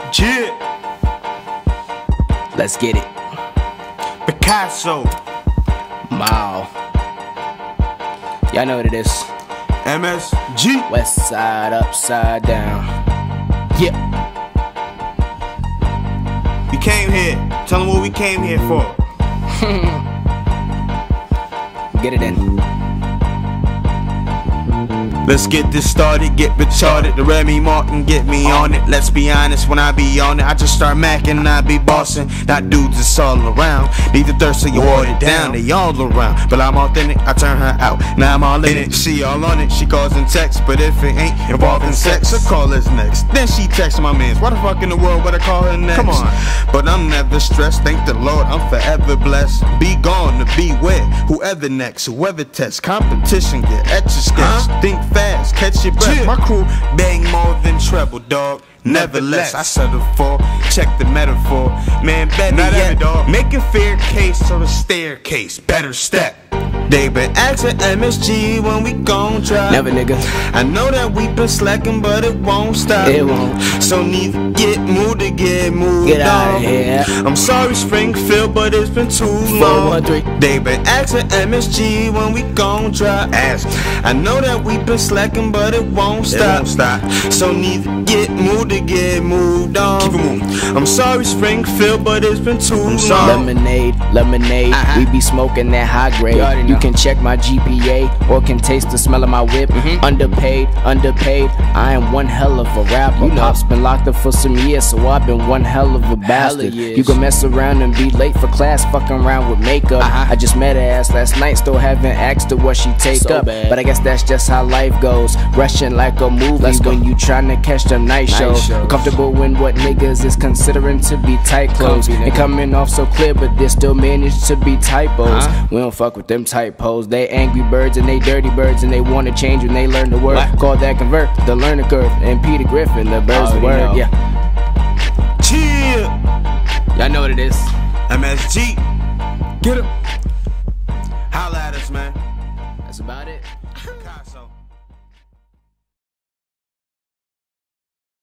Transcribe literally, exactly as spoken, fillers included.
Jit. Let's get it. Picasso. Mao. Y'all know what it is. M S G. West side, upside down. Yeah. We came here. Tell them what we came here for. Get it in. Let's get this started, get retarded. The Remy Martin, get me on it. Let's be honest, when I be on it, I just start macking, I be bossing. Not dudes, it's all around. Need the thirst, so you water it down. They all around, but I'm authentic, I turn her out. Now I'm all in it, she all on it. She calls in text, but if it ain't involving sex, her call is next. Then she texts my mans, why the fuck in the world would I call her next? Come on. But I'm never stressed, thank the Lord, I'm forever blessed. Be gone to beware, whoever next, whoever tests. Competition, get etch a sketch. Huh? Think fast, catch your breath. My crew bang more than treble, dog. Nevertheless, I settle for, check the metaphor. Man, better Not yet, every, dog. Make a fair case or a staircase. Better step. They been asking M S G when we gon' try. Never, nigga. I know that we been slacking, but it won't stop. It won't. So need to get moved to get moved Get out on. of here. I'm sorry, Springfield, but it's been too long. four one three. They been asking M S G when we gon' try. Ask. I know that we been slacking, but it won't stop. It won't stop. So need to get moved to get moved on. Keep it moving. I'm sorry, Springfield, but it's been too long. Lemonade, lemonade. Uh-huh. We be smoking that high grade. You, you can check my G P A or can taste the smell of my whip. Mm-hmm. Underpaid, underpaid. I am one hell of a rapper. You know. Pop's been locked up for some years, so I've been one hell of a bastard. You can mess around and be late for class, fucking around with makeup. Uh-huh. I just met her ass last night, still haven't asked her what she take so up. Bad. But I guess that's just how life goes. Rushing like a movie when you tryna catch them night, night shows. shows. Comfortable in what niggas is considering to be tight clothes. Comfy, and coming off so clear, but they still manage to be typos. Uh-huh. We don't fuck with them typos. They angry birds and they dirty birds, and they wanna change when they learn the word. What? Call that convert, the learning curve. And Peter Griffin, the bird's the word. Know. Yeah. Chill. Y'all know what it is. M S G. Get him. Holla at us, man. That's about it. Picasso.